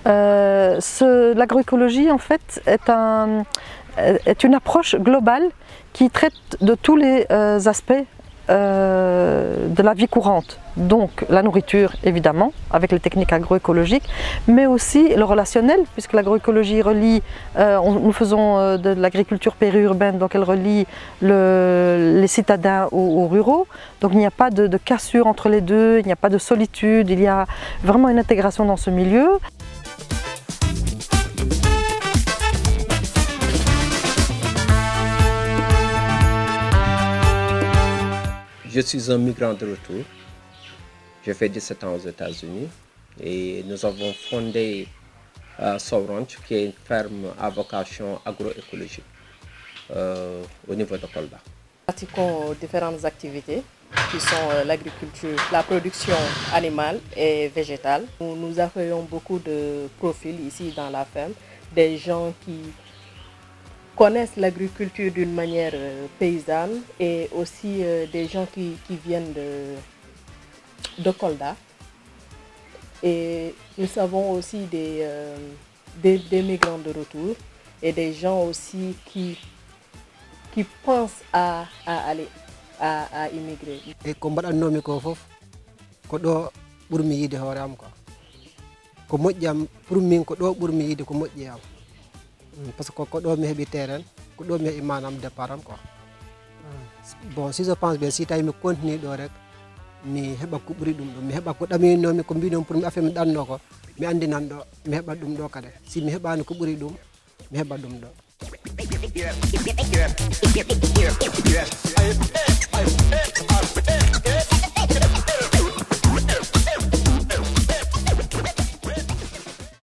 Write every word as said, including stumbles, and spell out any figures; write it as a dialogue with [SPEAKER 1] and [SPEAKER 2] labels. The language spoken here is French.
[SPEAKER 1] euh, L'agroécologie en fait est, un, est une approche globale qui traite de tous les euh, aspects euh, de la vie courante. Donc la nourriture évidemment avec les techniques agroécologiques, mais aussi le relationnel, puisque l'agroécologie relie, euh, on, nous faisons euh, de l'agriculture périurbaine, donc elle relie le, les citadins aux, aux ruraux, donc il n'y a pas de, de cassure entre les deux, il n'y a pas de solitude, il y a vraiment une intégration dans ce milieu.
[SPEAKER 2] Je suis un migrant de retour. J'ai fait dix-sept ans aux États-Unis et nous avons fondé euh, Sow Ranch, qui est une ferme à vocation agroécologique euh, au niveau de Kolda.
[SPEAKER 3] Nous pratiquons différentes activités qui sont euh, l'agriculture, la production animale et végétale. Nous, nous accueillons beaucoup de profils ici dans la ferme, des gens qui connaissent l'agriculture d'une manière euh, paysanne et aussi euh, des gens qui, qui viennent de, de Kolda. Et nous avons aussi des, euh, des, des migrants de retour et des gens aussi qui, qui pensent à, à aller à, à immigrer.
[SPEAKER 4] Et comme je nomi ko fof ko do burmi yide horam ko ko mojjam pour min ko do burmi yide ko mojji am parce que ko do mi hebi terrain ko do mi imanam départ am quoi. Bon si je pense bien si tay mi continue do rek mi heba ko buri dum do mi heba ko dami nomi ko mbinon pour mi affaire mi danno ko mi andi nan do mi heba dum do kade si mi hebani ko buri dum mi heba dum do.